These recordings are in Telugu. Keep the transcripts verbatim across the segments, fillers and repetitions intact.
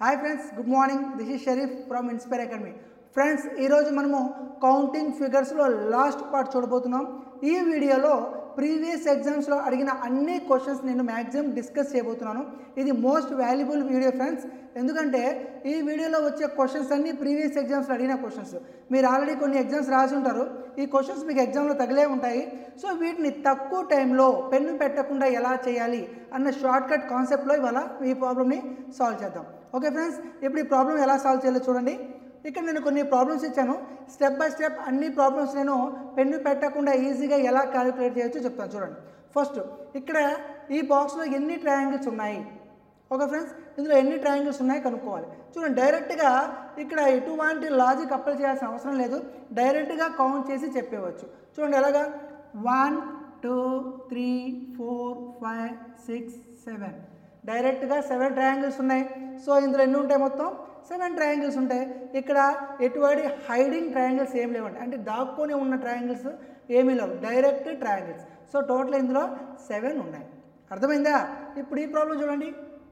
Hi friends, good morning. This is Sharif from inspire academy. Friends, ఈరోజు మనము కౌంటింగ్ ఫిగర్స్లో లాస్ట్ పార్ట్ చూడబోతున్నాం. ఈ వీడియోలో ప్రీవియస్ ఎగ్జామ్స్లో అడిగిన అన్ని క్వశ్చన్స్ నేను మ్యాక్సిమం డిస్కస్ చేయబోతున్నాను. ఇది మోస్ట్ వాల్యుబుల్ వీడియో ఫ్రెండ్స్, ఎందుకంటే ఈ వీడియోలో వచ్చే క్వశ్చన్స్ అన్నీ ప్రీవియస్ ఎగ్జామ్స్లో అడిగిన క్వశ్చన్స్. మీరు ఆల్రెడీ కొన్ని ఎగ్జామ్స్ రాసి ఉంటారు. ఈ క్వశ్చన్స్ మీకు ఎగ్జామ్లో తగిలే ఉంటాయి. సో వీటిని తక్కువ టైంలో పెన్ను పెట్టకుండా ఎలా చేయాలి అన్న షార్ట్ కట్ కాన్సెప్ట్లో ఇవాళ ఈ ప్రాబ్లమ్ని సాల్వ్ చేద్దాం. ఓకే ఫ్రెండ్స్, ఇప్పుడు ఈ ప్రాబ్లం ఎలా సాల్వ్ చేయాలో చూడండి. ఇక్కడ నేను కొన్ని ప్రాబ్లమ్స్ ఇచ్చాను. స్టెప్ బై స్టెప్ అన్ని ప్రాబ్లమ్స్ నేను పెన్ను పెట్టకుండా ఈజీగా ఎలా క్యాలిక్యులేట్ చేయొచ్చో చెప్తాను. చూడండి, ఫస్ట్ ఇక్కడ ఈ బాక్స్లో ఎన్ని ట్రయాంగిల్స్ ఉన్నాయి. ఓకే ఫ్రెండ్స్, ఇందులో ఎన్ని ట్రయాంగిల్స్ ఉన్నాయి కనుక్కోవాలి. చూడండి, డైరెక్ట్గా ఇక్కడ ఎటువంటి లాజిక్ అప్లై చేయాల్సిన అవసరం లేదు. డైరెక్ట్గా కౌంట్ చేసి చెప్పేవచ్చు. చూడండి ఎలాగా, one two three four five six seven డైరెక్ట్గా సెవెన్ ట్రయాంగిల్స్ ఉన్నాయి. సో ఇందులో ఎన్ని ఉంటాయి? మొత్తం సెవెన్ ట్రయాంగిల్స్ ఉంటాయి. ఇక్కడ ఎటువంటి హైడింగ్ ట్రయాంగిల్స్ ఏం లేవండి, అంటే దాక్కొని ఉన్న ట్రయాంగిల్స్ ఏమీ లేవు, డైరెక్ట్ ట్రయాంగిల్స్. సో టోటల్ ఇందులో సెవెన్ ఉన్నాయి. అర్థమైందా? ఇప్పుడు ఈ ప్రాబ్లం చూడండి.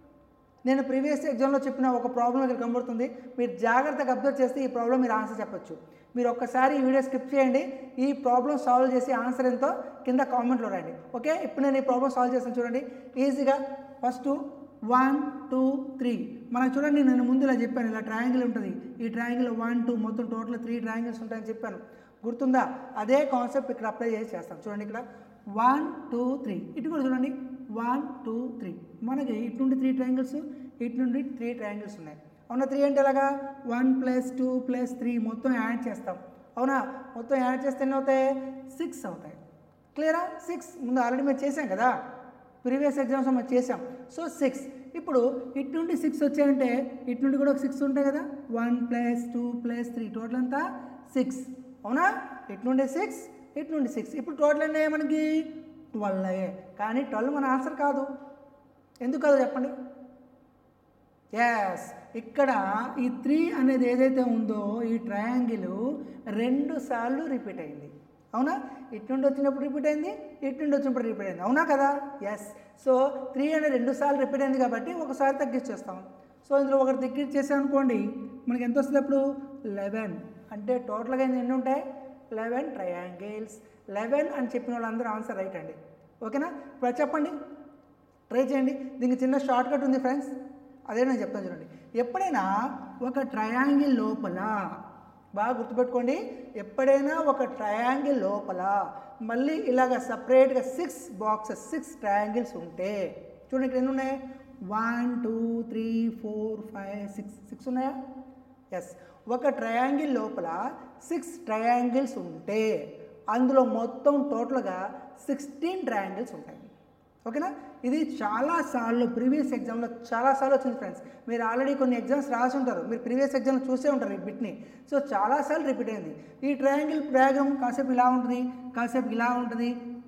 నేను ప్రీవియస్ ఎగ్జామ్లో చెప్పిన ఒక ప్రాబ్లం ఇక్కడ కనబడుతుంది. మీరు జాగ్రత్తగా అబ్జర్వ్ చేస్తే ఈ ప్రాబ్లం మీరు ఆన్సర్ చెప్పచ్చు. మీరు ఒక్కసారి ఈ వీడియో స్కిప్ చేయండి. ఈ ప్రాబ్లం సాల్వ్ చేసి ఆన్సర్ ఎంతో కింద కామెంట్లో రాయండి. ఓకే, ఇప్పుడు నేను ఈ ప్రాబ్లం సాల్వ్ చేస్తాను. చూడండి ఈజీగా. ఫస్ట్ వన్ టూ త్రీ మనకు చూడండి, నేను ముందు ఇలా చెప్పాను, ఇలా ట్రయాంగిల్ ఉంటుంది. ఈ ట్రయాంగిల్ వన్ టూ మొత్తం టోటల్ త్రీ ట్రయాంగిల్స్ ఉంటాయని చెప్పాను, గుర్తుందా? అదే కాన్సెప్ట్ ఇక్కడ అప్లై చేసి చేస్తాం. చూడండి, ఇక్కడ వన్ టూ త్రీ ఇటు కూడా చూడండి, వన్ టూ త్రీ మనకి ఇటు నుండి త్రీ ట్రయాంగిల్స్, ఇటు నుండి త్రీ ట్రయాంగిల్స్ ఉన్నాయి. అవునా? త్రీ అంటే ఎలాగా, one plus two plus three మొత్తం యాడ్ చేస్తాం. అవునా? మొత్తం యాడ్ చేస్తే ఎన్ని అవుతాయి? సిక్స్ అవుతాయి. క్లియరా? సిక్స్ ముందు ఆల్రెడీ మేము చేసాం కదా, ప్రీవియస్ ఎగ్జామ్స్ మనం చేసాం. So six. ఇప్పుడు ఇటు నుండి సిక్స్ వచ్చాయంటే ఇటు నుండి కూడా ఒక సిక్స్ ఉంటాయి కదా, one plus two plus three total అంతా సిక్స్. అవునా? ఇటు నుండి సిక్స్, ఇటు నుండి సిక్స్. ఇప్పుడు టోటల్ అన్నీ మనకి ట్వెల్వ్ అయ్యే. కానీ ట్వెల్వ్ మన ఆన్సర్ కాదు. ఎందుకు కాదు చెప్పండి? ఎస్, ఇక్కడ ఈ త్రీ అనేది ఏదైతే ఉందో ఈ ట్రయాంగిల్ రెండు సార్లు రిపీట్ అయింది. అవునా? ఇటు నుండి వచ్చినప్పుడు రిపీట్ అయింది, ఇటు నుండి వచ్చినప్పుడు రిపీట్ అయింది. అవునా కదా? ఎస్. సో త్రీ అనేది రెండు సార్లు రిపీట్ అయింది కాబట్టి ఒకసారి తగ్గించేస్తాం. సో ఇందులో ఒకటి తగ్గించేసాం అనుకోండి, మనకి ఎంత వస్తుంది అప్పుడు? లెవెన్. అంటే టోటల్గా ఎన్ని ఉంటాయి? Eleven triangles. లెవెన్ అని చెప్పిన వాళ్ళందరూ ఆన్సర్ రైట్ అండి. ఓకేనా? ఇప్పుడు చెప్పండి, ట్రై చేయండి. దీనికి చిన్న షార్ట్ కట్ ఉంది ఫ్రెండ్స్, అదే నేను చెప్తాను చూడండి. ఎప్పుడైనా ఒక ట్రయాంగిల్ లోపల, బాగా గుర్తుపెట్టుకోండి, ఎప్పుడైనా ఒక ట్రయాంగిల్ లోపల మళ్ళీ ఇలాగ సపరేట్గా సిక్స్ బాక్సెస్, సిక్స్ ట్రయాంగిల్స్ ఉంటే చూడండి, ఇక్కడ ఎన్ని ఉన్నాయి? One two three four five six six ఉన్నాయా? ఎస్. ఒక ట్రయాంగిల్ లోపల సిక్స్ ట్రయాంగిల్స్ ఉంటే అందులో మొత్తం టోటల్గా సిక్స్టీన్ ట్రయాంగిల్స్ ఉంటాయి. ఓకేనా? ఇది చాలాసార్లు ప్రీవియస్ ఎగ్జామ్లో చాలాసార్లు వచ్చింది ఫ్రెండ్స్. మీరు ఆల్రెడీ కొన్ని ఎగ్జామ్స్ రాసి ఉంటారు, మీరు ప్రీవియస్ ఎగ్జామ్లో చూసే ఉంటారు ఈ బిట్ని. సో చాలాసార్లు రిపీట్ అయింది. ఈ ట్రయాంగిల్ డయాగ్రామ్ కాసేపు ఇలా ఉంటుంది, కాసేపు ఇలా ఉంటుంది,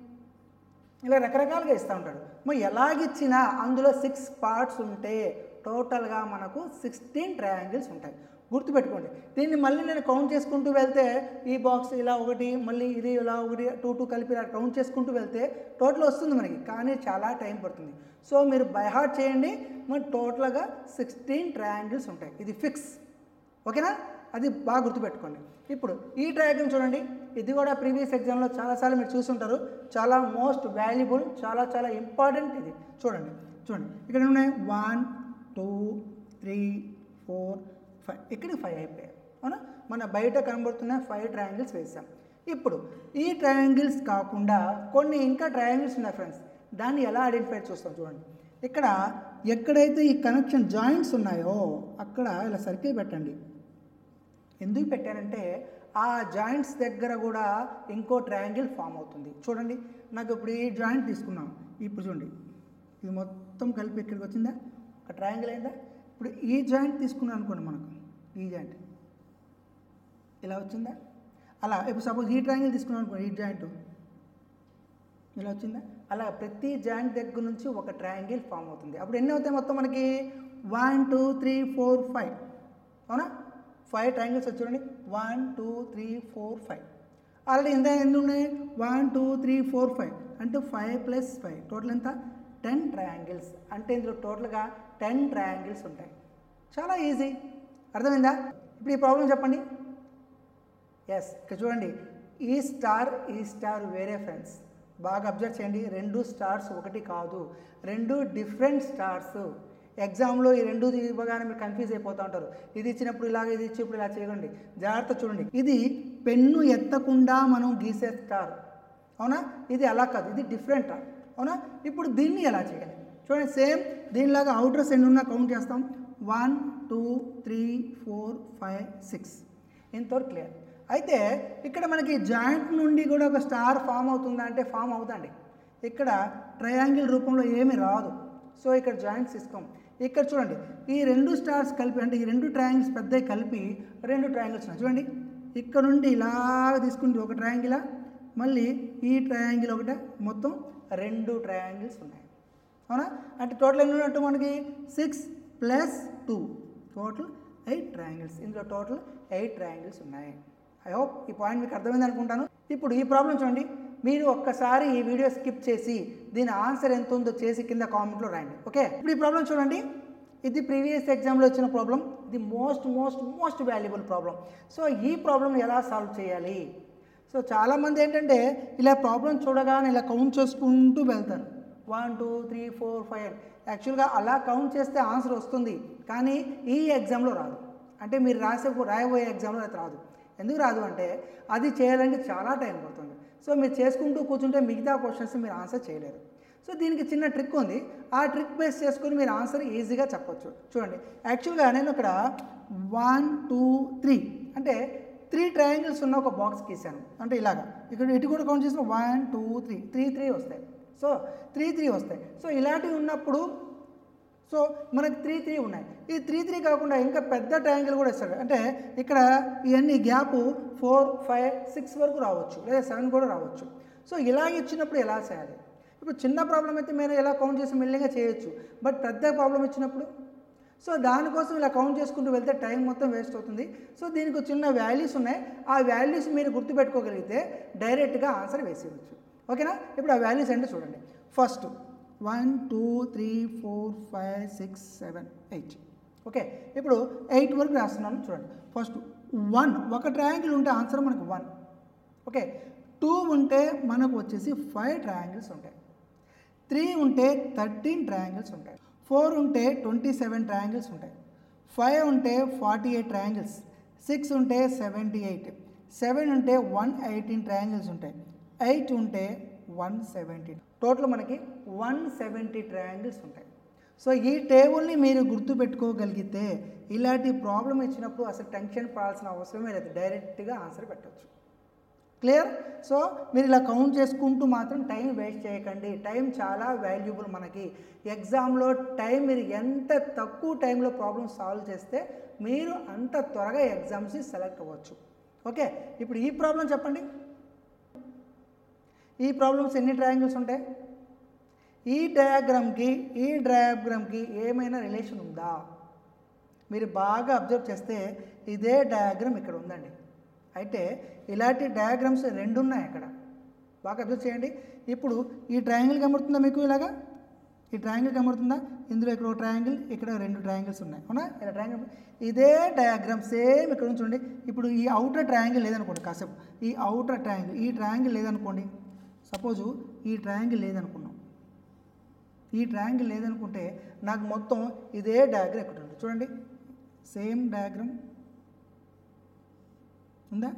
ఇలా రకరకాలుగా ఇస్తూ ఉంటాడు. మరి ఎలాగిచ్చినా అందులో సిక్స్ పార్ట్స్ ఉంటే టోటల్గా మనకు సిక్స్టీన్ ట్రయాంగిల్స్ ఉంటాయి. గుర్తుపెట్టుకోండి. దీన్ని మళ్ళీ నేను కౌంట్ చేసుకుంటూ వెళ్తే ఈ బాక్స్ ఇలా ఒకటి, మళ్ళీ ఇది ఇలా ఒకటి, టూ టూ కలిపి ఇలా కౌంట్ చేసుకుంటూ వెళ్తే టోటల్ వస్తుంది మనకి, కానీ చాలా టైం పడుతుంది. సో మీరు బై హార్ట్ చేయండి, మరి టోటల్గా సిక్స్టీన్ ట్రయాంగిల్స్ ఉంటాయి. ఇది ఫిక్స్. ఓకేనా? అది బాగా గుర్తుపెట్టుకోండి. ఇప్పుడు ఈ ట్రయాంగిల్ చూడండి, ఇది కూడా ప్రీవియస్ ఎగ్జామ్లో చాలాసార్లు మీరు చూసుంటారు. చాలా మోస్ట్ వాల్యుబుల్, చాలా చాలా ఇంపార్టెంట్ ఇది. చూడండి చూడండి ఇక్కడ ఉన్నాయి one two three four five, ఇక్కడికి ఫైవ్ అయిపోయాయి. అవునా? మన బయట కనబడుతున్న ఫైవ్ ట్రయాంగిల్స్ వేసాం. ఇప్పుడు ఈ ట్రయాంగిల్స్ కాకుండా కొన్ని ఇంకా ట్రయాంగిల్స్ ఉన్నాయి ఫ్రెండ్స్. దాన్ని ఎలా ఐడెంటిఫై చూస్తాం చూడండి. ఇక్కడ ఎక్కడైతే ఈ కనెక్షన్ జాయింట్స్ ఉన్నాయో అక్కడ ఇలా సర్కిల్ పెట్టండి. ఎందుకు పెట్టానంటే ఆ జాయింట్స్ దగ్గర కూడా ఇంకో ట్రయాంగిల్ ఫామ్ అవుతుంది. చూడండి, నాకు ఇప్పుడు ఈ జాయింట్ తీసుకున్నాం. ఇప్పుడు చూడండి, ఇది మొత్తం కలిపి ఇక్కడికి వచ్చిందా? ఒక ట్రయాంగిల్ అయిందా? ఇప్పుడు ఈ జాయింట్ తీసుకున్నాం అనుకోండి, మనకు ఈ జాయింట్ ఇలా వచ్చిందా? అలా ఇప్పుడు సపోజ్ ఈ ట్రయాంగిల్ తీసుకున్నాం అనుకోండి, ఈ జాయింట్ ఇలా వచ్చిందా? అలా ప్రతి జాయింట్ దగ్గర నుంచి ఒక ట్రయాంగిల్ ఫామ్ అవుతుంది. అప్పుడు ఎన్ని అవుతాయి మొత్తం మనకి? One two three four five. అవునా? ఫైవ్ ట్రయాంగిల్స్ వచ్చి చూడండి, one two three four five. Already ఎంత ఎన్ని ఉన్నాయి? One two three four five అంటే ఫైవ్ ప్లస్ ఫైవ్ టోటల్ ఎంత? Ten triangles. అంటే ఇందులో టోటల్గా టెన్ ట్రయాంగిల్స్ ఉంటాయి. చాలా ఈజీ. అర్థమైందా? ఇప్పుడు ఈ ప్రాబ్లం చెప్పండి. ఎస్, ఇక్కడ చూడండి, ఈ స్టార్ ఈ స్టార్ వేరే ఫ్రెండ్స్. బాగా అబ్జర్వ్ చేయండి, రెండు స్టార్స్ ఒకటి కాదు, రెండు డిఫరెంట్ స్టార్స్. ఎగ్జామ్లో ఈ రెండు ఇవ్వగానే మీరు కన్ఫ్యూజ్ అయిపోతూ ఉంటారు. ఇది ఇచ్చినప్పుడు ఇలాగ, ఇది ఇచ్చినప్పుడు ఇలా చేయకండి, జాగ్రత్త చూడండి. ఇది పెన్ను ఎత్తకుండా మనం గీసే స్టార్, అవునా? ఇది అలా కాదు, ఇది డిఫరెంట్, అవునా? ఇప్పుడు దీన్ని ఎలా చేయాలి చూడండి. సేమ్ దీనిలాగా అవుటర్స్ ఎన్ని ఉన్నా కౌంట్ చేస్తాం. One two three four five six ఇంతవరకు క్లియర్. అయితే ఇక్కడ మనకి జాయింట్ నుండి కూడా ఒక స్టార్ ఫామ్ అవుతుందా అంటే ఫామ్ అవుతుందండి. ఇక్కడ ట్రయాంగిల్ రూపంలో ఏమీ రాదు. సో ఇక్కడ జాయింట్స్ తీసుకోం. ఇక్కడ చూడండి, ఈ రెండు స్టార్స్ కలిపి, అంటే ఈ రెండు ట్రయాంగిల్స్ పెద్దవి కలిపి రెండు ట్రయాంగిల్స్ ఉన్నాయి చూడండి. ఇక్కడ నుండి ఇలాగ తీసుకుంటే ఒక ట్రయాంగిలా, మళ్ళీ ఈ ట్రయాంగిల్ ఒకటే, మొత్తం రెండు ట్రయాంగిల్స్ ఉన్నాయి, అవునా? అంటే టోటల్ ఎన్ని ఉన్నట్టు మనకి six plus two, total eight triangles. ఇందులో టోటల్ ఎయిట్ ట్రయాంగిల్స్ ఉన్నాయి. ఐ హోప్ ఈ పాయింట్ మీకు అర్థమైంది అనుకుంటాను. ఇప్పుడు ఈ ప్రాబ్లం చూడండి, మీరు ఒక్కసారి ఈ వీడియో స్కిప్ చేసి దీని ఆన్సర్ ఎంత ఉందో చేసి కింద కామెంట్లో రాయండి. ఓకే, ఇప్పుడు ఈ ప్రాబ్లం చూడండి, ఇది ప్రీవియస్ ఎగ్జామ్లో వచ్చిన ప్రాబ్లం. ఇది most most most valuable problem. So ఈ ప్రాబ్లం ఎలా సాల్వ్ చేయాలి? సో చాలామంది ఏంటంటే ఇలా ప్రాబ్లం చూడగానే ఇలా కౌంట్ చేసుకుంటూ వెళ్తారు, one two three four five. యాక్చువల్గా అలా కౌంట్ చేస్తే ఆన్సర్ వస్తుంది, కానీ ఈ ఎగ్జామ్లో రాదు. అంటే మీరు రాసే రాయబోయే ఎగ్జామ్లో అది రాదు. ఎందుకు రాదు అంటే అది చేయాలంటే చాలా టైం పడుతుంది. సో మీరు చేసుకుంటూ కూర్చుంటే మిగతా క్వశ్చన్స్ మీరు ఆన్సర్ చేయలేరు. సో దీనికి చిన్న ట్రిక్ ఉంది. ఆ ట్రిక్ బేస్ చేసుకొని మీరు ఆన్సర్ ఈజీగా చెప్పొచ్చు. చూడండి, యాక్చువల్గా నేను ఇక్కడ వన్ టూ త్రీ అంటే త్రీ ట్రయాంగిల్స్ ఉన్న ఒక బాక్స్ గీసాను. అంటే ఇలాగా ఇక్కడ ఇటు కూడా కౌంట్ చేసిన one two three three three వస్తాయి. సో త్రీ త్రీ వస్తాయి. సో ఇలాంటివి ఉన్నప్పుడు సో మనకి త్రీ త్రీ ఉన్నాయి. ఈ త్రీ త్రీ కాకుండా ఇంకా పెద్ద ట్రయాంగిల్ కూడా ఇస్తాడు. అంటే ఇక్కడ ఇవన్నీ గ్యాప్ ఫోర్ ఫైవ్ సిక్స్ వరకు రావచ్చు, లేదా సెవెన్ కూడా రావచ్చు. సో ఇలాగ ఇచ్చినప్పుడు ఎలా చేయాలి? ఇప్పుడు చిన్న ప్రాబ్లం అయితే మీరు ఎలా కౌంట్ చేసి మెల్లిగా చేయొచ్చు. బట్ పెద్ద ప్రాబ్లం ఇచ్చినప్పుడు సో దానికోసం ఇలా కౌంట్ చేసుకుంటూ వెళ్తే టైం మొత్తం వేస్ట్ అవుతుంది. సో దీనికి చిన్న వాల్యూస్ ఉన్నాయి. ఆ వాల్యూస్ మీరు గుర్తుపెట్టుకోగలిగితే డైరెక్ట్గా ఆన్సర్ వేసేయచ్చు. ఓకేనా? ఇప్పుడు ఆ వాల్యూస్ అంటే చూడండి. First one two three four five six seven eight. Okay, ఇప్పుడు ఎయిట్ వరకు రాస్తున్నాను చూడండి. ఫస్ట్ వన్, ఒక ట్రయాంగిల్ ఉంటే ఆన్సర్ మనకు వన్. ఓకే, టూ ఉంటే మనకు వచ్చేసి ఫైవ్ ట్రయాంగిల్స్ ఉంటాయి. త్రీ ఉంటే థర్టీన్ ట్రయాంగిల్స్ ఉంటాయి. ఫోర్ ఉంటే ట్వంటీ సెవెన్ ట్రయాంగిల్స్ ఉంటాయి. ఫైవ్ ఉంటే ఫార్టీ ఎయిట్ ట్రయాంగిల్స్. సిక్స్ ఉంటే సెవెంటీ ఎయిట్. సెవెన్ ఉంటే వన్ ఎయిటీన్ ట్రయాంగిల్స్ ఉంటాయి. ఎయిట్ ఉంటే వన్ సెవెంటీ. టోటల్ మనకి వన్ సెవెంటీ ట్రయాంగిల్స్ ఉంటాయి. సో ఈ టేబుల్ని మీరు గుర్తుపెట్టుకోగలిగితే ఇలాంటి ప్రాబ్లం ఇచ్చినప్పుడు అసలు టెన్షన్ పడాల్సిన అవసరమే లేదు, డైరెక్ట్గా ఆన్సర్ పెట్టవచ్చు. క్లియర్? సో మీరు ఇలా కౌంట్ చేసుకుంటూ మాత్రం టైం వేస్ట్ చేయకండి. టైం చాలా వాల్యుబుల్ మనకి. ఎగ్జామ్లో టైం మీరు ఎంత తక్కువ టైంలో ప్రాబ్లమ్ సాల్వ్ చేస్తే మీరు అంత త్వరగా ఎగ్జామ్స్ని సెలెక్ట్ అవ్వచ్చు. ఓకే, ఇప్పుడు ఈ ప్రాబ్లం చెప్పండి. ఈ ప్రాబ్లమ్స్ ఎన్ని ట్రయాంగిల్స్ ఉంటాయి? ఈ డయాగ్రామ్కి ఈ డయాగ్రామ్కి ఏమైనా రిలేషన్ ఉందా? మీరు బాగా అబ్జర్వ్ చేస్తే ఇదే డయాగ్రామ్ ఇక్కడ ఉందండి. అయితే ఇలాంటి డయాగ్రామ్స్ రెండు ఉన్నాయి అక్కడ. బాగా అబ్జర్వ్ చేయండి. ఇప్పుడు ఈ ట్రయాంగిల్ కనబడుతుందా మీకు? ఇలాగా ఈ ట్రయాంగిల్ కనబడుతుందా? ఇందులో ఇక్కడ ఒక ట్రయాంగిల్, ఇక్కడ రెండు ట్రయాంగిల్స్ ఉన్నాయి, అవునా? ఇలా ట్రయాంగిల్ ఇదే డయాగ్రామ్ సేమ్ ఇక్కడ నుంచి చూడండి. ఇప్పుడు ఈ అవుటర్ ట్రయాంగిల్ లేదనుకోండి, కాసేపు ఈ అవుటర్ ట్రయాంగిల్ ఈ ట్రయాంగిల్ లేదనుకోండి. సపోజు ఈ ట్రయాంగిల్ లేదనుకున్నాం, ఈ ట్రయాంగిల్ లేదనుకుంటే నాకు మొత్తం ఇదే డయాగ్రామ్ ఇక్కడ ఉంది. చూడండి, సేమ్ డయాగ్రామ్ ఉందా?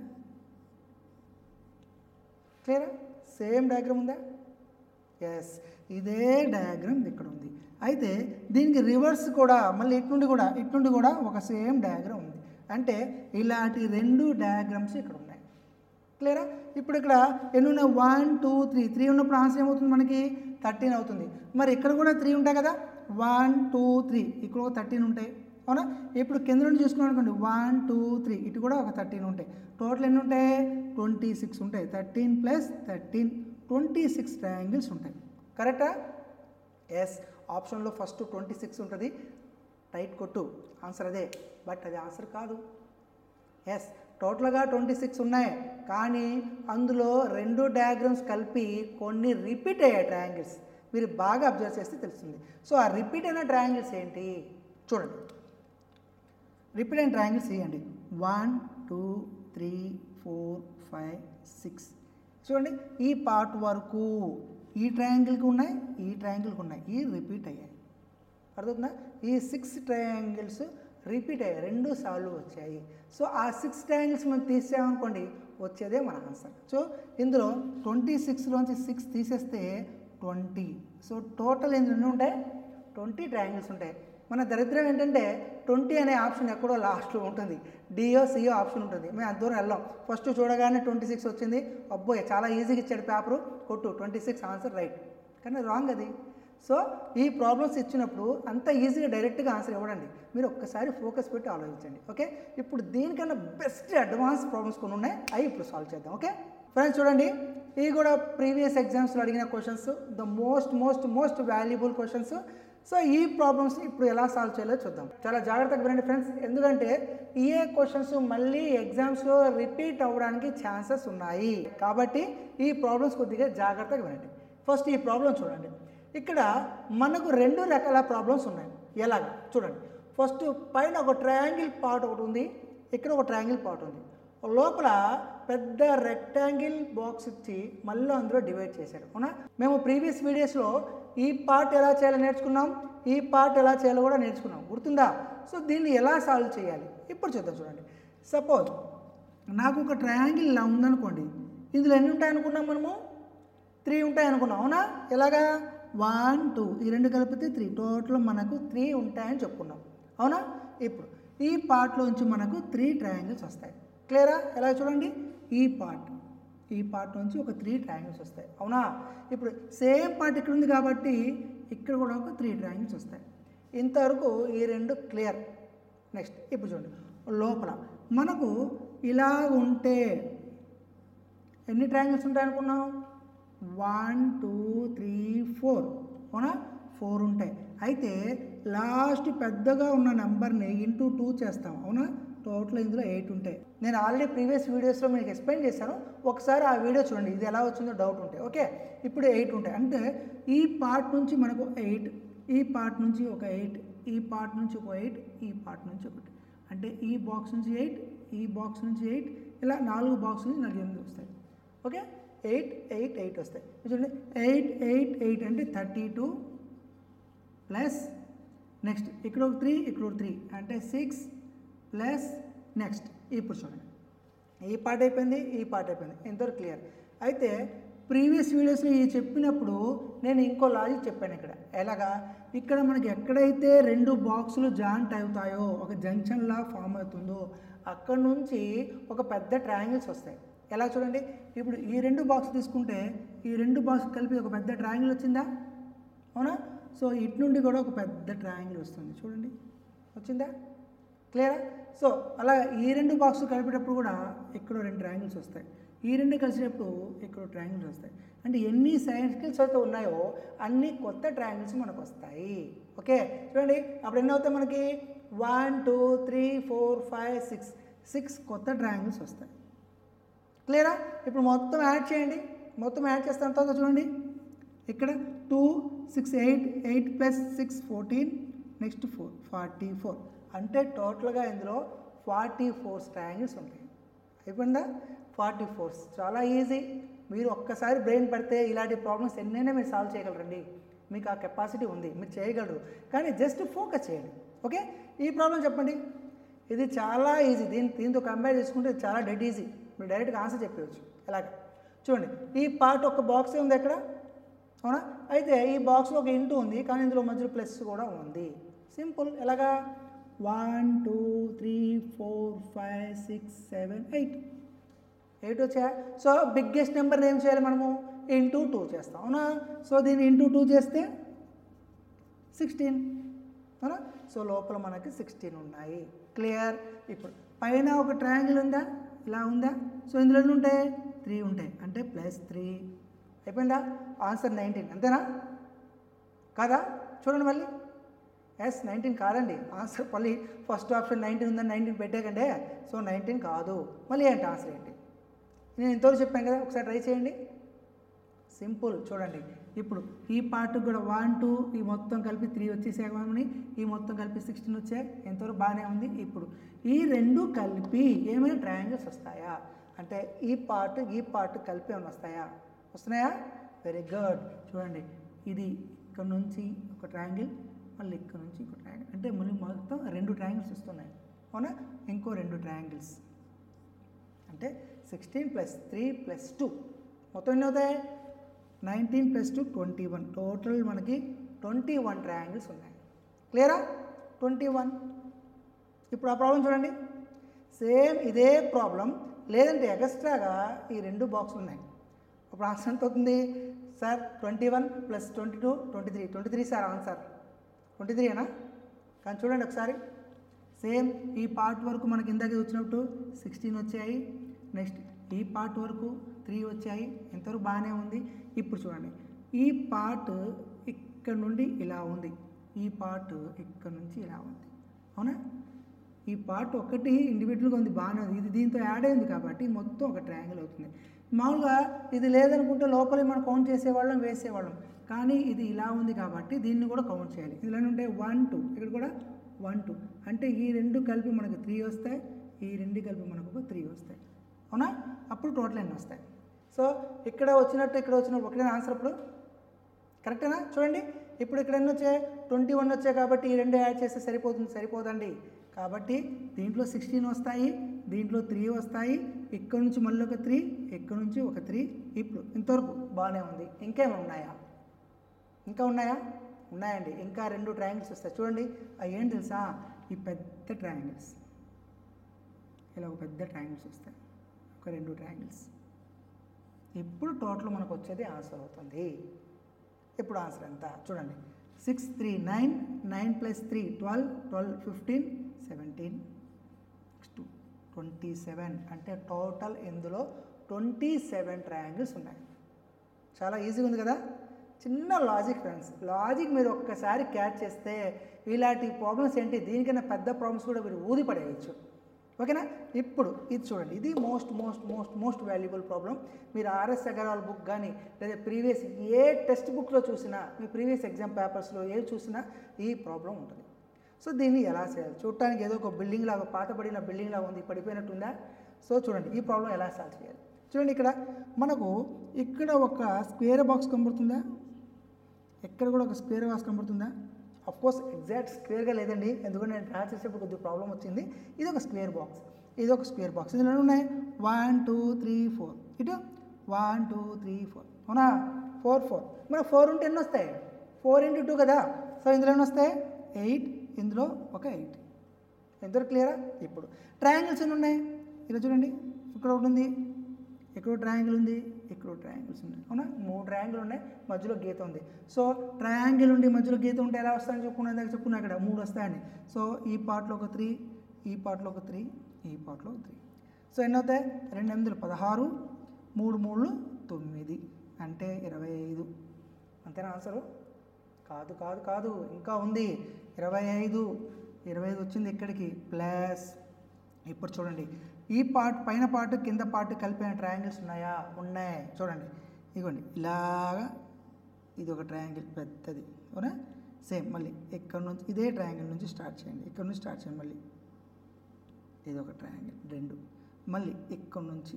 క్లియరా? సేమ్ డయాగ్రామ్ ఉందా? ఎస్, ఇదే డయాగ్రామ్ ఇక్కడ ఉంది. అయితే దీనికి రివర్స్ కూడా మళ్ళీ ఇటు నుండి కూడా ఇటు నుండి కూడా ఒక సేమ్ డయాగ్రామ్ ఉంది. అంటే ఇలాంటి రెండు డయాగ్రామ్స్ ఇక్కడ ఉన్నాయి. క్లియరా? ఇప్పుడు ఇక్కడ ఎన్ని ఉన్నాయి? వన్ టూ త్రీ త్రీ ఉన్నప్పుడు ఆన్సర్ ఏమవుతుంది మనకి? థర్టీన్ అవుతుంది. మరి ఇక్కడ కూడా త్రీ ఉంటాయి కదా, వన్ టూ త్రీ ఇక్కడ ఒక థర్టీన్ ఉంటాయి, అవునా? ఇప్పుడు కింద నుండి చూసుకున్నాం అనుకోండి, వన్ టూ త్రీ ఇటు కూడా ఒక థర్టీన్ ఉంటాయి. టోటల్ ఎన్ని ఉంటాయి? ట్వంటీ సిక్స్ ఉంటాయి. Thirteen plus thirteen twenty six triangles ఉంటాయి. కరెక్టా? ఎస్, ఆప్షన్లో ఫస్ట్ ట్వంటీ సిక్స్ ఉంటుంది. టైట్ కొట్టు, ఆన్సర్ అదే. బట్ అది ఆన్సర్ కాదు. ఎస్, టోటల్గా ట్వంటీ సిక్స్ ఉన్నాయి, కానీ అందులో రెండు డయాగ్రామ్స్ కలిపి కొన్ని రిపీట్ అయ్యాయి ట్రయాంగిల్స్. మీరు బాగా అబ్జర్వ్ చేస్తే తెలుస్తుంది. సో ఆ రిపీట్ అయిన ట్రయాంగిల్స్ ఏంటి చూడండి. రిపీట్ అయిన ట్రయాంగిల్స్ ఇవ్వండి. One two three four five six. చూడండి ఈ పార్ట్ వరకు ఈ ట్రయాంగిల్కి ఉన్నాయి, ఈ ట్రయాంగిల్కి ఉన్నాయి, ఈ రిపీట్ అయ్యాయి. అర్థవుతుందా? ఈ సిక్స్ ట్రయాంగిల్స్ రిపీట్ అయ్యాయి, రెండు సార్లు వచ్చాయి. సో ఆ సిక్స్ ట్రయాంగిల్స్ మనం తీసామనుకోండి వచ్చేదే మన ఆన్సర్. సో ఇందులో ట్వంటీ సిక్స్లోంచి సిక్స్ తీసేస్తే ట్వంటీ. సో టోటల్ ఎన్ని ఉంటాయి? ట్వంటీ ట్రయాంగిల్స్ ఉంటాయి. మన దరిద్రం ఏంటంటే ట్వంటీ అనే ఆప్షన్ ఎక్కడో లాస్ట్లో ఉంటుంది, డిఓ సిఓ ఆప్షన్ ఉంటుంది. మేము అంత దూరం వెళ్ళాం. ఫస్ట్ చూడగానే ట్వంటీ సిక్స్ వచ్చింది, అబ్బోయ్ చాలా ఈజీగా ఇచ్చాడు పేపరు, కొట్టు ట్వంటీ సిక్స్ ఆన్సర్ రైట్. కానీ రాంగ్ అది. సో ఈ ప్రాబ్లమ్స్ ఇచ్చినప్పుడు అంత ఈజీగా డైరెక్ట్గా ఆన్సర్ ఇవ్వడండి, మీరు ఒక్కసారి ఫోకస్ పెట్టి ఆలోచించండి. ఓకే, ఇప్పుడు దీనికన్నా బెస్ట్ అడ్వాన్స్ ప్రాబ్లమ్స్ కొన్ని ఉన్నాయి, అవి ఇప్పుడు సాల్వ్ చేద్దాం. ఓకే ఫ్రెండ్స్, చూడండి ఇవి కూడా ప్రీవియస్ ఎగ్జామ్స్లో అడిగిన questions, the most most most valuable questions. So ఈ ప్రాబ్లమ్స్ని ఇప్పుడు ఎలా సాల్వ్ చేయాలో చూద్దాం. చాలా జాగ్రత్తగా వినండి ఫ్రెండ్స్, ఎందుకంటే ఏ క్వశ్చన్స్ మళ్ళీ ఎగ్జామ్స్లో రిపీట్ అవ్వడానికి ఛాన్సెస్ ఉన్నాయి. కాబట్టి ఈ ప్రాబ్లమ్స్ కొద్దిగా జాగ్రత్తగా వినండి. ఫస్ట్ ఈ ప్రాబ్లం చూడండి. ఇక్కడ మనకు రెండు రకాల ప్రాబ్లమ్స్ ఉన్నాయి. ఎలాగా చూడండి. ఫస్ట్ పైన ఒక ట్రయాంగిల్ పార్ట్ ఒకటి ఉంది, ఇక్కడ ఒక ట్రయాంగిల్ పార్ట్ ఉంది. లోపల పెద్ద రెక్టాంగిల్ బాక్స్ ఇచ్చి మళ్ళీ అందులో డివైడ్ చేశారు. అవునా? మేము ప్రీవియస్ వీడియోస్లో ఈ పార్ట్ ఎలా చేయాలో నేర్చుకున్నాం, ఈ పార్ట్ ఎలా చేయాలో కూడా నేర్చుకున్నాం, గుర్తుందా? సో దీన్ని ఎలా సాల్వ్ చేయాలి ఇప్పుడు చూద్దాం. చూడండి, సపోజ్ నాకు ఒక ట్రయాంగిల్ ఇలా ఉందనుకోండి, ఇందులో ఎన్ని ఉంటాయి అనుకున్నాం మనము? త్రీ ఉంటాయి అనుకున్నాం. అవునా? ఎలాగా? వన్ టూ ఈ రెండు కలిపితే త్రీ, టోటల్ మనకు త్రీ ఉంటాయని చెప్పుకున్నాం. అవునా? ఇప్పుడు ఈ పార్ట్లోంచి మనకు త్రీ ట్రయాంగిల్స్ వస్తాయి. క్లియరా? ఎలా చూడండి, ఈ పార్ట్ ఈ పార్ట్ నుంచి ఒక త్రీ ట్రయాంగిల్స్ వస్తాయి. అవునా? ఇప్పుడు సేమ్ పార్ట్ ఇక్కడ ఉంది కాబట్టి ఇక్కడ కూడా ఒక త్రీ ట్రయాంగిల్స్ వస్తాయి. ఇంతవరకు ఈ రెండు క్లియర్. నెక్స్ట్ ఇప్పుడు చూడండి, లోపల మనకు ఇలా ఉంటే ఎన్ని ట్రయాంగిల్స్ ఉంటాయి అనుకున్నాం? One two three four. అవునా? ఫోర్ ఉంటాయి. అయితే లాస్ట్ పెద్దగా ఉన్న నెంబర్ని ఇంటూ టూ చేస్తాం. అవునా? టోటల్ ఇందులో ఎయిట్ ఉంటాయి. నేను ఆల్రెడీ ప్రీవియస్ వీడియోస్లో మీకు ఎక్స్ప్లెయిన్ చేశాను, ఒకసారి ఆ వీడియో చూడండి, ఇది ఎలా వచ్చిందో డౌట్ ఉంటాయి. ఓకే, ఇప్పుడు ఎయిట్ ఉంటాయి. అంటే ఈ పార్ట్ నుంచి మనకు ఎయిట్, ఈ పార్ట్ నుంచి ఒక ఎయిట్, ఈ పార్ట్ నుంచి ఒక ఎయిట్, ఈ పార్ట్ నుంచి ఒకటి, అంటే ఈ బాక్స్ నుంచి ఎయిట్, ఈ బాక్స్ నుంచి ఎయిట్, ఇలా నాలుగు బాక్స్ నుంచి నాకు ఎనిమిది వస్తాయి. ఓకే, ఎయిట్ ఎయిట్ ఎయిట్ వస్తాయి. చూడండి, ఎయిట్ ఎయిట్ ఎయిట్ అంటే థర్టీ టూ ప్లస్ నెక్స్ట్ ఇక్కడ ఒక త్రీ, ఇక్కడ ఒక త్రీ అంటే సిక్స్ ప్లస్ నెక్స్ట్. ఇప్పుడు చూడండి, ఈ పార్ట్ అయిపోయింది, ఈ పార్ట్ అయిపోయింది, ఎంతవరకు క్లియర్. అయితే ప్రీవియస్ వీడియోస్లో ఈ చెప్పినప్పుడు నేను ఇంకో లాజిక్ చెప్పాను. ఇక్కడ ఎలాగా, ఇక్కడ మనకి ఎక్కడైతే రెండు బాక్సులు జాయింట్ అవుతాయో, ఒక జంక్షన్లా ఫామ్ అవుతుందో అక్కడ నుంచి ఒక పెద్ద ట్రయాంగిల్స్ వస్తాయి. ఎలా చూడండి, ఇప్పుడు ఈ రెండు బాక్స్ తీసుకుంటే ఈ రెండు బాక్స్ కలిపి ఒక పెద్ద ట్రయాంగిల్ వచ్చిందా? అవునా? సో ఇటు నుండి కూడా ఒక పెద్ద ట్రయాంగిల్ వస్తుంది. చూడండి, వచ్చిందా? క్లియరా? సో అలా ఈ రెండు బాక్స్ కలిపేటప్పుడు కూడా ఇక్కడ రెండు ట్రయాంగిల్స్ వస్తాయి, ఈ రెండు కలిసినప్పుడు ఇక్కడ ట్రయాంగిల్స్ వస్తాయి. అంటే ఎన్ని సర్కిల్స్ అయితే ఉన్నాయో అన్ని కొత్త ట్రయాంగిల్స్ మనకు వస్తాయి. ఓకే, చూడండి, అప్పుడు ఎన్ని అవుతాయి మనకి? One two three four five six six కొత్త ట్రయాంగిల్స్ వస్తాయి. క్లియరా? ఇప్పుడు మొత్తం యాడ్ చేయండి. మొత్తం యాడ్ చేస్తే ఎంత అవుతుందో చూడండి. ఇక్కడ two six eight, eight plus six fourteen, next four forty four అంటే టోటల్గా ఇందులో ఫార్టీ ఫోర్ ట్రయాంగిల్స్ ఉంటాయి. అయిపోయిందా? ఫార్టీ ఫోర్స్ చాలా ఈజీ. మీరు ఒక్కసారి బ్రెయిన్ పడితే ఇలాంటి ప్రాబ్లమ్స్ ఎన్నైనా మీరు సాల్వ్ చేయగలరండి. మీకు ఆ కెపాసిటీ ఉంది, మీరు చేయగలరు. కానీ జస్ట్ ఫోకస్ చేయండి. ఓకే, ఈ ప్రాబ్లం చెప్పండి. ఇది చాలా ఈజీ. దీని దీంతో కంపేర్ చేసుకుంటే ఇది చాలా డెడ్ ఈజీ. మీరు డైరెక్ట్గా ఆన్సర్ చెప్పవచ్చు. ఎలాగ చూడండి, ఈ పార్ట్ ఒక బాక్సే ఉంది ఎక్కడ? అవునా? అయితే ఈ బాక్స్లో ఒక ఇంటూ ఉంది, కానీ ఇందులో మధ్యలో ప్లస్ కూడా ఉంది. సింపుల్. ఎలాగా? One two three four five six seven eight eight వచ్చా. సో బిగ్గెస్ట్ నెంబర్ని ఏం చేయాలి మనము? ఇంటూ టూ చేస్తాం. అవునా? సో దీన్ని ఇంటూ టూ చేస్తే సిక్స్టీన్. అవునా? సో లోపల మనకి సిక్స్టీన్ ఉన్నాయి. క్లియర్? ఇప్పుడు పైన ఒక ట్రయాంగిల్ ఉందా? ఇలా ఉందా? సో ఇందులో ఎన్ని ఉంటాయి? త్రీ ఉంటాయి, అంటే ప్లస్ త్రీ. అయిపోయిందా? Answer nineteen. అంతేనా? కాదా? చూడండి మళ్ళీ. ఎస్, నైన్టీన్ కాదండి ఆన్సర్. మళ్ళీ ఫస్ట్ ఆప్షన్ నైన్టీన్ ఉందని నైన్టీన్ పెట్టాకంటే, సో నైన్టీన్ కాదు. మళ్ళీ ఏంటి ఆన్సర్ ఏంటి? నేను ఇంతవరకు చెప్పాను కదా, ఒకసారి ట్రై చేయండి. సింపుల్. చూడండి, ఇప్పుడు ఈ పార్ట్కి కూడా వన్ టూ ఈ మొత్తం కలిపి త్రీ వచ్చేసామని ఈ మొత్తం కలిపి సిక్స్టీన్ వచ్చాయి, ఎంతవరకు బాగానే ఉంది. ఇప్పుడు ఈ రెండు కలిపి ఏమైనా ట్రయాంగిల్స్ వస్తాయా అంటే ఈ పార్ట్ ఈ పార్ట్ కలిపి ఏమైనా వస్తాయా? వస్తున్నాయా? Very good. చూడండి, ఇది ఇక్కడ నుంచి ఒక ట్రయాంగిల్, మళ్ళీ ఇక్కడ నుంచి ఒక ట్రయాంగిల్, అంటే మళ్ళీ మొత్తం రెండు ట్రయాంగిల్స్ వస్తున్నాయి. అవునా? ఇంకో రెండు ట్రయాంగిల్స్ అంటే sixteen plus three plus two మొత్తం ఎన్ని అవుతాయి? Nineteen plus two twenty one. Total మనకి ట్వంటీ వన్ ట్రయాంగిల్స్ ఉన్నాయి. క్లియరా? Twenty one. ఇప్పుడు ఆ ప్రాబ్లం చూడండి, సేమ్ ఇదే ప్రాబ్లం లేదంటే ఎక్స్ట్రాగా ఈ రెండు బాక్సులు ఉన్నాయి. ఇప్పుడు ఆన్సర్ ఎంత అవుతుంది sir? Twenty one plus twenty two twenty three twenty three sir answer twenty three అనా? కానీ చూడండి ఒకసారి, సేమ్ ఈ పార్ట్ వరకు మనకి ఇందాక వచ్చినట్టు సిక్స్టీన్ వచ్చాయి, నెక్స్ట్ ఈ పార్ట్ వరకు త్రీ వచ్చాయి, ఎంతవరకు బాగానే ఉంది. ఇప్పుడు చూడండి, ఈ పార్ట్ ఇక్కడ నుండి ఇలా ఉంది, ఈ పార్ట్ ఇక్కడ నుంచి ఇలా ఉంది. అవునా? ఈ పార్ట్ ఒకటి ఇండివిజువల్గా ఉంది, బాగానే ఉంది. ఇది దీంతో యాడ్ అయింది కాబట్టి మొత్తం ఒక ట్రయాంగిల్ అవుతుంది. మామూలుగా ఇది లేదనుకుంటే లోపలి మనం కౌంట్ చేసేవాళ్ళం, వేసేవాళ్ళం. కానీ ఇది ఇలా ఉంది కాబట్టి దీన్ని కూడా కౌంట్ చేయాలి. ఇలా ఉంటే వన్ టూ, ఇక్కడ కూడా వన్ టూ, అంటే ఈ రెండు కలిపి మనకు త్రీ వస్తాయి, ఈ రెండు కలిపి మనకు ఒక త్రీ వస్తాయి. అవునా? అప్పుడు టోటల్ ఎన్ని వస్తాయి? సో ఇక్కడ వచ్చినట్టు ఇక్కడ వచ్చినట్టు ఒకటే ఆన్సర్. అప్పుడు కరెక్టేనా? చూడండి, ఇప్పుడు ఇక్కడ ఎన్ని వచ్చాయి? ట్వంటీ వన్ వచ్చాయి కాబట్టి ఈ రెండు యాడ్ చేస్తే సరిపోతుంది. సరిపోదండి. కాబట్టి దీంట్లో సిక్స్టీన్ వస్తాయి, దీంట్లో త్రీ వస్తాయి, ఇక్కడ నుంచి మళ్ళీ ఒక త్రీ, ఇక్కడ నుంచి ఒక త్రీ. ఇప్పుడు ఇంతవరకు బాగానే ఉంది. ఇంకేమైనా ఉన్నాయా? ఇంకా ఉన్నాయా? ఉన్నాయండి. ఇంకా రెండు ట్రయాంగిల్స్ వస్తాయి. చూడండి, అవి ఏంటి తెలుసా? ఈ పెద్ద ట్రయాంగిల్స్, ఇలా ఒక పెద్ద ట్రయాంగిల్స్ వస్తాయి, ఒక రెండు ట్రయాంగిల్స్. ఇప్పుడు టోటల్ మనకు వచ్చేది ఆన్సర్ అవుతుంది. ఇప్పుడు ఆన్సర్ ఎంత చూడండి, six three nine, nine plus three twelve, twelve fifteen seventeen, next twenty seven. అంటే టోటల్ ఇందులో ట్వంటీ సెవెన్ ట్రయాంగిల్స్ ఉన్నాయి. చాలా ఈజీగా ఉంది కదా? చిన్న లాజిక్ ఫ్రెండ్స్, లాజిక్ మీరు ఒక్కసారి క్యాచ్ చేస్తే ఇలాంటి ప్రాబ్లమ్స్ ఏంటి, దీనికన్నా పెద్ద ప్రాబ్లమ్స్ కూడా మీరు ఊది పడేయచ్చు. ఓకేనా? ఇప్పుడు ఇది చూడండి, ఇది most most most most valuable problem. మీరు ఆర్ఎస్ అగర్వాల్ బుక్ కానీ లేదా ప్రీవియస్ ఏ టెక్స్ట్ బుక్లో చూసినా, మీ ప్రీవియస్ ఎగ్జామ్ పేపర్స్లో ఏ చూసినా ఈ ప్రాబ్లం ఉంటుంది. సో దీన్ని ఎలా చేయాలి? చూడటానికి ఏదో ఒక బిల్డింగ్ లాగా, పాతబడిన బిల్డింగ్ లాగా ఉంది, పడిపోయినట్టుందా? సో చూడండి, ఈ ప్రాబ్లం ఎలా సాల్వ్ చేయాలి? చూడండి, ఇక్కడ మనకు ఇక్కడ ఒక స్క్వేర్ బాక్స్ కనబడుతుందా? ఎక్కడ కూడా ఒక స్క్వేర్ బాక్స్ కనబడుతుందా? అఫ్కోర్స్ ఎగ్జాక్ట్ స్క్వేర్గా లేదండి, ఎందుకంటే నేను డ్రా చేసేప్పుడు కొద్దిగా ప్రాబ్లం వచ్చింది. ఇది ఒక స్క్వేర్ బాక్స్, ఇది ఒక స్క్వేర్ బాక్స్. ఇందులో ఉన్నాయి వన్ టూ త్రీ ఫోర్, ఇటు వన్ టూ త్రీ ఫోర్. అవునా? Four four. మరి ఫోర్ ఉంటే ఎన్ని వస్తాయి? ఫోర్ ఇంటూ టూ కదా. సో ఇందులో ఎన్ని వస్తాయి? ఎయిట్. ఇందులో ఒక ఎయిట్. ఎంతవరకు క్లియరా? ఇప్పుడు ట్రయాంగిల్స్ ఎన్ని ఉన్నాయి? ఇలా చూడండి, ఇక్కడ ఒకటి ఉంది, ఇక్కడ ట్రయాంగిల్ ఉంది, ఇక్కడ ట్రయాంగిల్స్ ఉన్నాయి. అవునా? మూడు ట్రయాంగిల్ ఉన్నాయి, మధ్యలో గీత ఉంది. సో ట్రయాంగిల్ ఉండి మధ్యలో గీత ఉంటే ఎలా వస్తాయని చెప్పుకున్నా, ఇందాక చెప్పుకున్నా అక్కడ మూడు వస్తాయని. సో ఈ పార్ట్లో ఒక త్రీ, ఈ పార్ట్లో ఒక త్రీ, ఈ పార్ట్లో ఒక త్రీ. సో ఎన్ని అవుతాయి? రెండు ఎనిమిదిలు పదహారు, మూడు మూడు తొమ్మిది, అంటే ఇరవై ఐదు. అంతేనా ఆన్సరు? కాదు కాదు కాదు, ఇంకా ఉంది. ఇరవై ఐదు, ఇరవై ఐదు వచ్చింది ఇక్కడికి, ప్లస్ ఇప్పుడు చూడండి, ఈ పార్ట్ పైన పార్ట్ కింద పార్ట్ కలిపిన ట్రయాంగిల్స్ ఉన్నాయా? ఉన్నాయి. చూడండి, ఇదిగోండి ఇలాగా, ఇది ఒక ట్రయాంగిల్ పెద్దది. అవునా? సేమ్ మళ్ళీ ఇక్కడ నుంచి ఇదే ట్రయాంగిల్ నుంచి స్టార్ట్ చేయండి, ఇక్కడ నుంచి స్టార్ట్ చేయండి. మళ్ళీ ఇది ఒక ట్రయాంగిల్ రెండు, మళ్ళీ ఇక్కడ నుంచి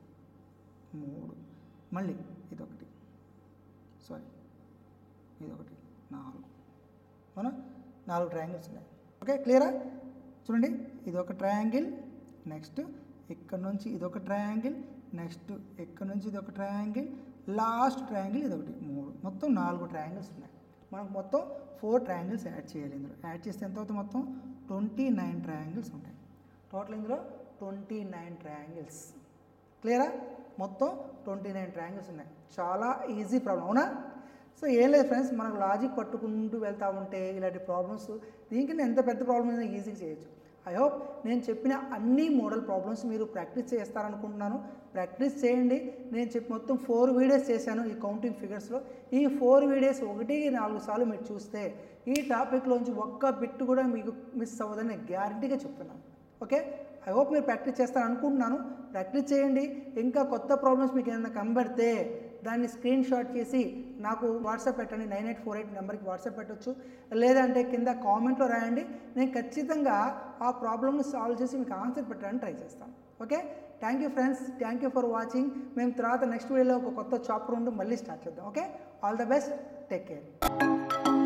మూడు, మళ్ళీ ఇదొకటి, సారీ ఇదొకటి, నాలుగు. అవునా? నాలుగు ట్రయాంగిల్స్ ఉన్నాయి. ఓకే, క్లియరా? చూడండి, ఇది ఒక ట్రయాంగిల్, నెక్స్ట్ ఇక్కడ నుంచి ఇదొక ట్రయాంగిల్, నెక్స్ట్ ఇక్కడ నుంచి ఇదొక ట్రయాంగిల్, లాస్ట్ ట్రయాంగిల్ ఇదొకటి, మూడు. మొత్తం నాలుగు ట్రయాంగిల్స్ ఉన్నాయి. మనకు మొత్తం ఫోర్ ట్రయాంగిల్స్ యాడ్ చేయాలి. ఇందులో యాడ్ చేస్తే ఎంత అవుతుంది? మొత్తం ట్వంటీ నైన్ ట్రయాంగిల్స్ ఉంటాయి. టోటల్ ఇందులో ట్వంటీ నైన్ ట్రయాంగిల్స్. క్లియరా? మొత్తం ట్వంటీ నైన్ ట్రయాంగిల్స్ ఉన్నాయి. చాలా ఈజీ ప్రాబ్లం. అవునా? సో ఏం లేదు ఫ్రెండ్స్, మనకు లాజిక్ పట్టుకుంటూ వెళ్తూ ఉంటే ఇలాంటి ప్రాబ్లమ్స్ దీనికి ఎంత పెద్ద ప్రాబ్లమ్ అయినా ఈజీగా చేయొచ్చు. ఐ హోప్ నేను చెప్పిన అన్ని మోడల్ ప్రాబ్లమ్స్ మీరు ప్రాక్టీస్ చేస్తారనుకుంటున్నాను. ప్రాక్టీస్ చేయండి. నేను చెప్పి మొత్తం ఫోర్ వీడియోస్ చేశాను ఈ కౌంటింగ్ ఫిగర్స్లో. ఈ ఫోర్ వీడియోస్ ఒకటి నాలుగు సార్లు మీరు చూస్తే ఈ టాపిక్లోంచి ఒక్క బిట్ కూడా మీకు మిస్ అవ్వదని నేను గ్యారంటీగా చెప్తున్నాను. ఓకే, ఐ హోప్ మీరు ప్రాక్టీస్ చేస్తారనుకుంటున్నాను. ప్రాక్టీస్ చేయండి. ఇంకా కొత్త ప్రాబ్లమ్స్ మీకు ఏమైనా కనబడితే దాన్ని స్క్రీన్ షాట్ చేసి నాకు వాట్సాప్ పెట్టండి. నైన్ ఎయిట్ ఫోర్ ఎయిట్ నెంబర్కి వాట్సాప్ పెట్టవచ్చు, లేదంటే కింద కామెంట్లో రాయండి. నేను ఖచ్చితంగా ఆ ప్రాబ్లమ్ని సాల్వ్ చేసి మీకు ఆన్సర్ పెట్టడానికి ట్రై చేస్తాను. Okay, thank you friends, thank you for watching. మేము తర్వాత నెక్స్ట్ వీడియోలో ఒక కొత్త చాప్టర్ ఉండి మళ్ళీ స్టార్ట్ చేద్దాం. Okay, all the best, take care.